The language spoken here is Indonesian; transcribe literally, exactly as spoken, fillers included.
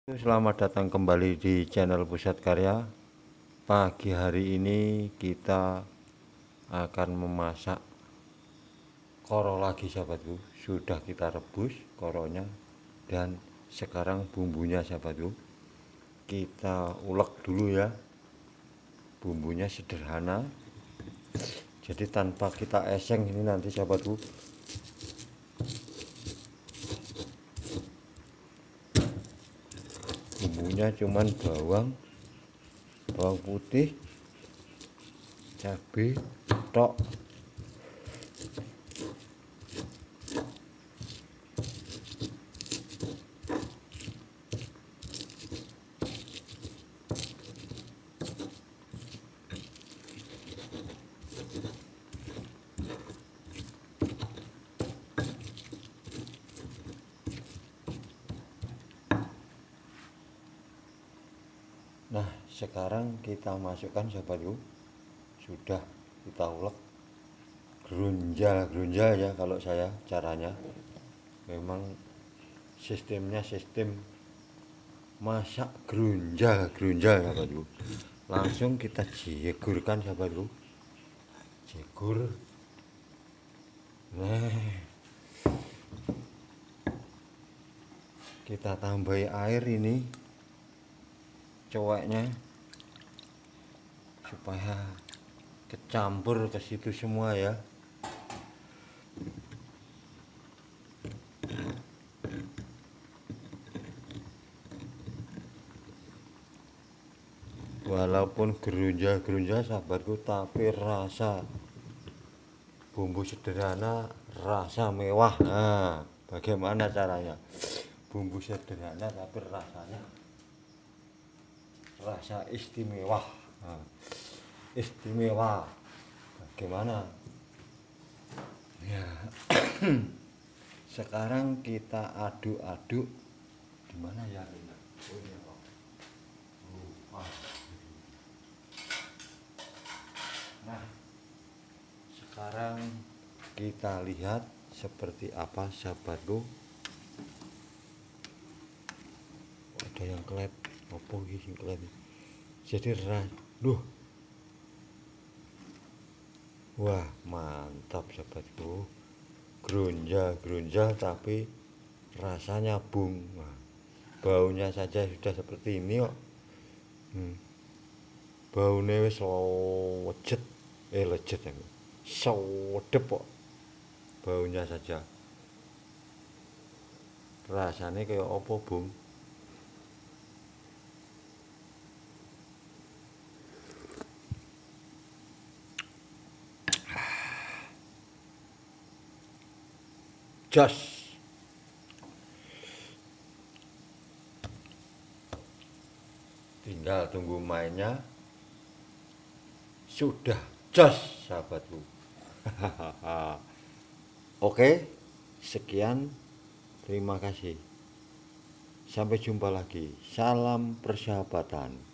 Selamat datang kembali di channel Pusat Karya. Pagi hari ini kita akan memasak koro lagi, sahabatku. Sudah kita rebus koronya dan sekarang bumbunya, sahabatku. Kita ulek dulu ya. Bumbunya sederhana, jadi tanpa kita eseng ini nanti, sahabatku. Bumbunya cuman bawang bawang putih, cabai tok. Nah, sekarang kita masukkan, sahabatku. Sudah kita ulek, gerunjal-gerunjal ya kalau saya caranya. Memang sistemnya sistem masak gerunjal-gerunjal, sahabatku. Langsung kita jegurkan, sahabatku. Jegur. Nah, kita tambahi air ini coweknya supaya kecampur ke situ semua ya. Walaupun gerunjal-gerunjal, sahabatku, tapi rasa bumbu sederhana, rasa mewah. Nah, bagaimana caranya? Bumbu sederhana tapi rasanya rasa istimewa. Nah, istimewa bagaimana ya? Sekarang kita aduk-aduk. Di mana ya? Oh, ini apa? Oh, ah. Nah, sekarang kita lihat seperti apa, sahabatku. Ada yang kelep opo iki sing kelep. Jadi ras, duh. Wah, mantap, sahabatku. Gerunjal-gerunjal tapi rasanya bung. Nah, baunya saja sudah seperti ini kok. Hmm. Baunya wis lejet, eh lejet ya. Sedep kok. Baunya saja. Rasanya kayak opo, Bung? Jos. Tinggal tunggu mainnya. Sudah jos, sahabatku. Oke, sekian. Terima kasih. Sampai jumpa lagi. Salam persahabatan.